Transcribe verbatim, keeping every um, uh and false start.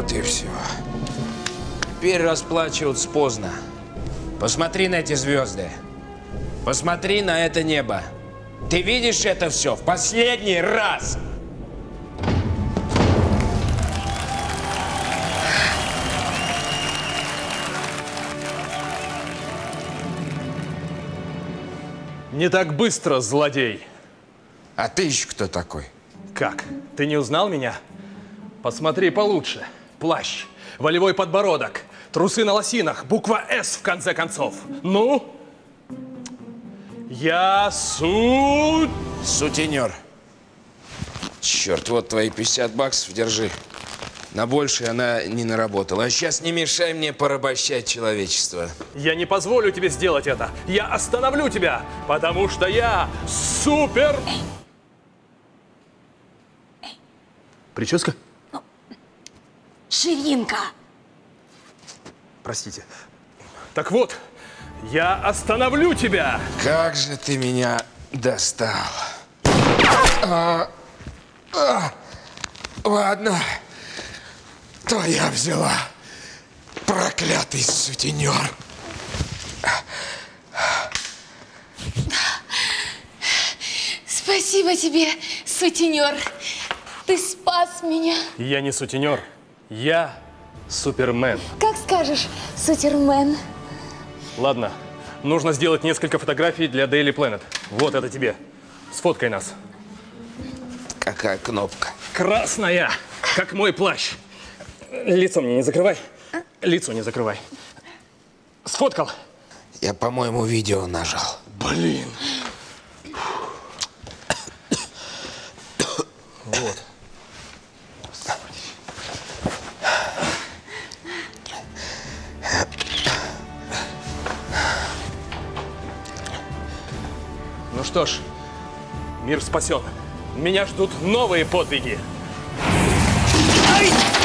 Вот и все. Теперь расплачиваться поздно. Посмотри на эти звезды. Посмотри на это небо. Ты видишь это все в последний раз? Не так быстро, злодей. А ты еще кто такой? Как? Ты не узнал меня? Посмотри получше. Плащ, волевой подбородок, трусы на лосинах, буква «С» в конце концов. Ну? Я су... Сутенер. Черт, вот твои пятьдесят баксов, держи. На больше она не наработала. А сейчас не мешай мне порабощать человечество. Я не позволю тебе сделать это. Я остановлю тебя, потому что я супер... Прическа? Ну, ширинка. Простите. Так вот, я остановлю тебя. Как же ты меня достал. А, а, ладно. Твоя взяла, проклятый сутенер. Спасибо тебе, сутенер. Ты спас меня. Я не сутенер, я супермен. Как скажешь, супермен. Ладно, нужно сделать несколько фотографий для Daily Planet. Вот это тебе. Сфоткай нас. Какая кнопка? Красная, как мой плащ. Лицо мне не закрывай. Лицо не закрывай. Сфоткал? Я, по-моему, видео нажал. Блин. Вот. Ну что ж, мир спасен. Меня ждут новые подвиги. Ай!